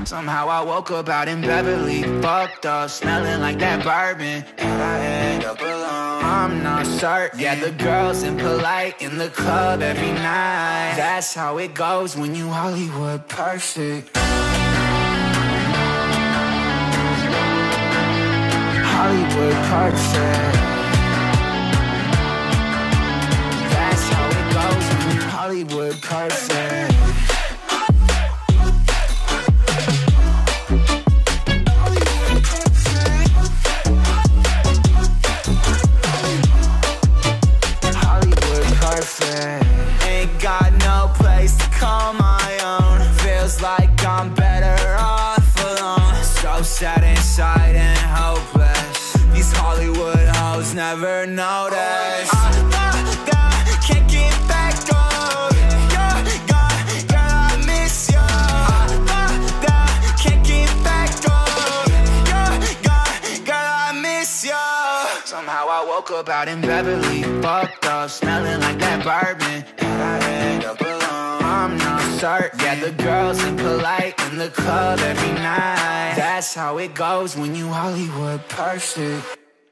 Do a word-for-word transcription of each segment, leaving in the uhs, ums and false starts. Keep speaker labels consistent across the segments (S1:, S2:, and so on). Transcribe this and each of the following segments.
S1: Somehow I woke up out in Beverly, fucked up, smelling like that bourbon, and I end up alone. I'm not certain. Yeah, the girls impolite in the club every night. That's how it goes when you Hollywood perfect. Hollywood perfect. That's how it goes when you Hollywood perfect. Ain't got no place to call my own. Feels like I'm better off alone. So sad inside and hopeless. These Hollywood hoes never notice. I, I, I can't get back on. You're gone, girl, I miss you. I, I, I can't get back on. You're gone, girl, I miss you. Somehow I woke up out in Beverly, fucked up, smelling like that bourbon, and I end up alone. I'm not certain. Yeah, the girls impolite in the club every night. That's how it goes when you Hollywood perfect.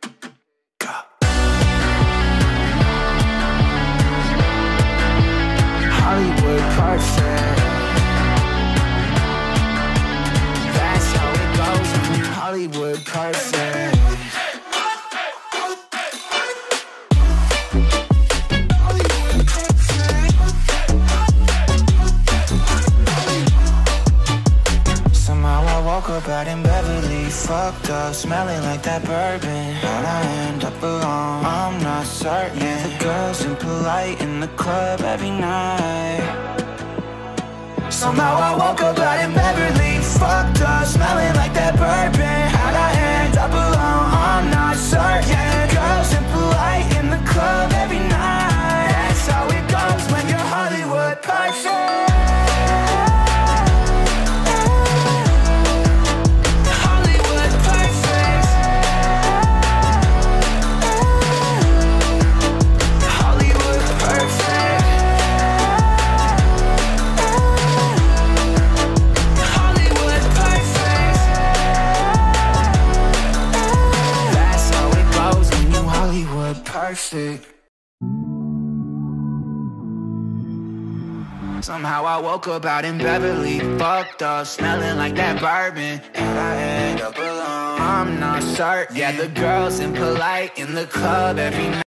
S1: Hollywood perfect. That's how it goes when you Hollywood perfect. Woke up out in Beverly, fucked up, smelling like that bourbon, and I end up alone. I'm not certain. Yeah, the girls impolite in the club every night. Somehow I woke up out in Beverly, fucked up, smelling like that bourbon, and I end up alone. I'm not certain. Yeah, the girls impolite in the club every night. That's how it goes when you're Hollywood perfect. Perfect. Somehow I woke up out in Beverly, fucked up, smelling like that bourbon, and I end up alone. I'm not certain. Yeah, the girls impolite in the club every night.